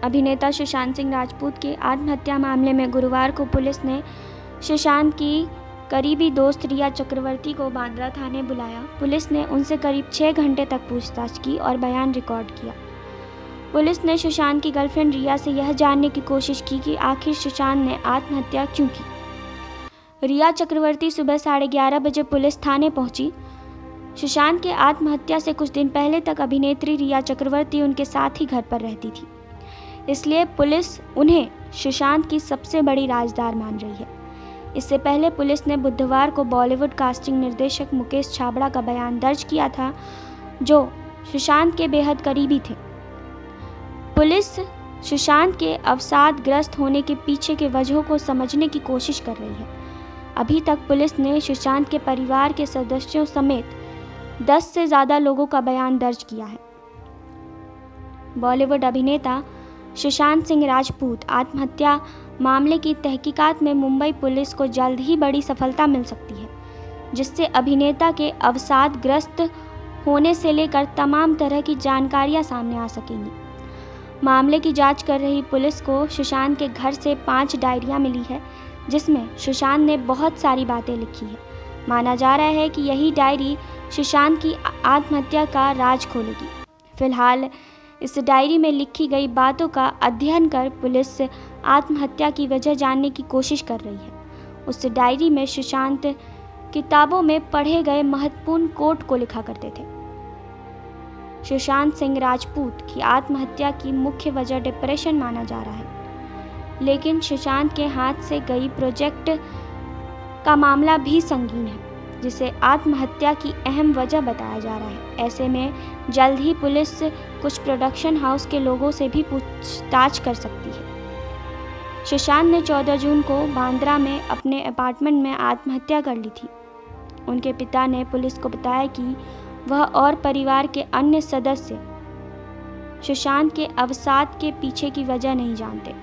अभिनेता सुशांत सिंह राजपूत के आत्महत्या मामले में गुरुवार को पुलिस ने सुशांत की करीबी दोस्त रिया चक्रवर्ती को बांद्रा थाने बुलाया। पुलिस ने उनसे करीब 6 घंटे तक पूछताछ की और बयान रिकॉर्ड किया। पुलिस ने सुशांत की गर्लफ्रेंड रिया से यह जानने की कोशिश की कि आखिर सुशांत ने आत्महत्या क्यों की। रिया चक्रवर्ती सुबह 11:30 बजे पुलिस थाने पहुंची। सुशांत के आत्महत्या से कुछ दिन पहले तक अभिनेत्री रिया चक्रवर्ती उनके साथ ही घर पर रहती थी, इसलिए पुलिस उन्हें सुशांत की सबसे बड़ी राजदार मान रही है। इससे पहले पुलिस ने बुधवार को बॉलीवुड कास्टिंग निर्देशक मुकेश छाबड़ा का बयान दर्ज किया था, जो सुशांत के बेहद करीबी थे। पुलिस सुशांत के अवसादग्रस्त होने के पीछे के वजहों को समझने की कोशिश कर रही है। अभी तक पुलिस ने सुशांत के परिवार के सदस्यों समेत 10 से ज़्यादा लोगों का बयान दर्ज किया है। बॉलीवुड अभिनेता सुशांत सिंह राजपूत आत्महत्या मामले की तहकीकात में मुंबई पुलिस को जल्द ही बड़ी सफलता मिल सकती है, जिससे अभिनेता के अवसादग्रस्त होने से लेकर तमाम तरह की जानकारियां सामने आ सकेंगी। मामले की जांच कर रही पुलिस को सुशांत के घर से 5 डायरियां मिली है, जिसमें सुशांत ने बहुत सारी बातें लिखी है। माना जा रहा है कि यही डायरी सुशांत की आत्महत्या का राज खोलेगी। फिलहाल इस डायरी में लिखी गई बातों का अध्ययन कर पुलिस आत्महत्या की वजह जानने की कोशिश कर रही है। उस डायरी में सुशांत किताबों में पढ़े गए महत्वपूर्ण कोट को लिखा करते थे। सुशांत सिंह राजपूत की आत्महत्या की मुख्य वजह डिप्रेशन माना जा रहा है, लेकिन सुशांत के हाथ से गई प्रोजेक्ट का मामला भी संगीन है, जिसे आत्महत्या की अहम वजह बताया जा रहा है। ऐसे में जल्द ही पुलिस कुछ प्रोडक्शन हाउस के लोगों से भी पूछताछ कर सकती है। सुशांत ने 14 जून को बांद्रा में अपने अपार्टमेंट में आत्महत्या कर ली थी। उनके पिता ने पुलिस को बताया कि वह और परिवार के अन्य सदस्य सुशांत के अवसाद के पीछे की वजह नहीं जानते।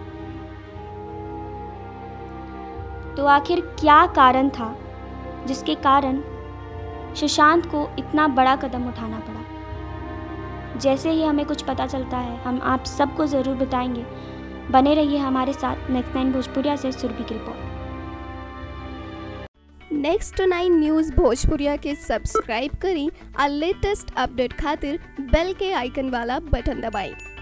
तो आखिर क्या कारण था जिसके कारण सुशांत को इतना बड़ा कदम उठाना पड़ा? जैसे ही हमें कुछ पता चलता है हम आप सबको ज़रूर बताएंगे। बने रहिए हमारे साथ। नेक्स्ट 9 भोजपुरिया से सुरभि की रिपोर्ट। नेक्स्ट 9 न्यूज़ भोजपुरिया के सब्सक्राइब करी और लेटेस्ट अपडेट खातिर बेल के आइकन वाला बटन दबाएं।